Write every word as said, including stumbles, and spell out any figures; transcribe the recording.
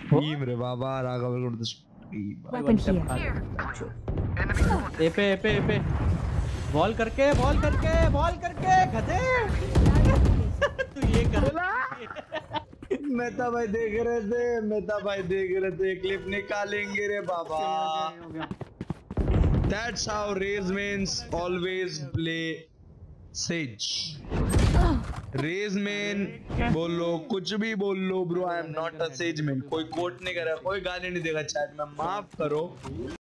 Team रे बाबा राघव को Weapon here. ए पे ए पे ए पे बॉल करके बॉल करके बॉल करके गधे तू ये कर मेहता भाई देख रहे थे मेहता भाई देख रहे थे क्लिप निकालेंगे रे बाबा। That's how Raze mains always play Sage. Raze main बोलो कुछ भी बोल लो bro, I am not a Sage main। कोई कोट नहीं करा, कोई गाली नहीं देगा चैट में, माफ करो।